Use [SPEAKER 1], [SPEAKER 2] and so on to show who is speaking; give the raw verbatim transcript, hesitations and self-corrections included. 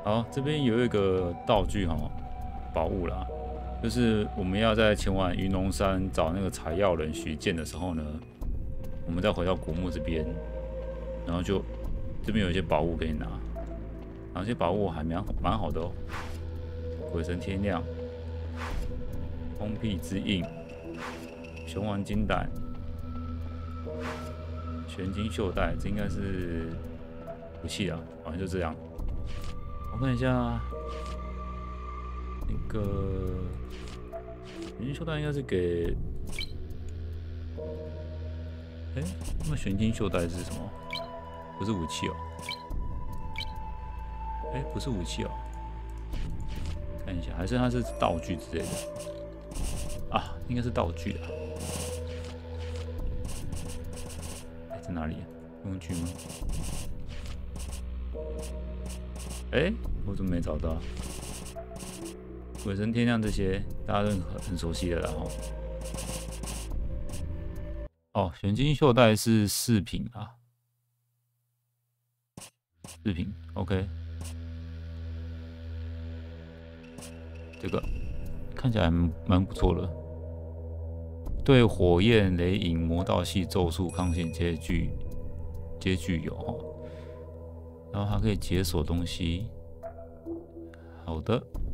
[SPEAKER 1] 好，这边有一个道具哈，宝物啦，就是我们要在前往云龙山找那个采药人徐建的时候呢，我们再回到古墓这边，然后就这边有一些宝物可以拿，然后这些宝物还蛮蛮好的哦，鬼神天亮、风辟之印、雄王金胆、玄金袖带，这应该是武器啊，好像就这样。我看一下，那个玄金袖带应该是给，哎、欸，那么玄金袖带是什么？不是武器哦。哎、欸，不是武器哦。看一下，还是它是道具之类的啊？应该是道具啊。哎、欸，在哪里、啊？工具吗？哎、欸，我怎么没找到？鬼神天亮这些大家都很很熟悉的啦哈。哦，玄金袖带是饰品啊，饰品 ，OK。这个看起来蛮不错的，对火焰、雷影、魔道系咒术抗性皆具皆具有哈。然后还可以解锁东西。好的，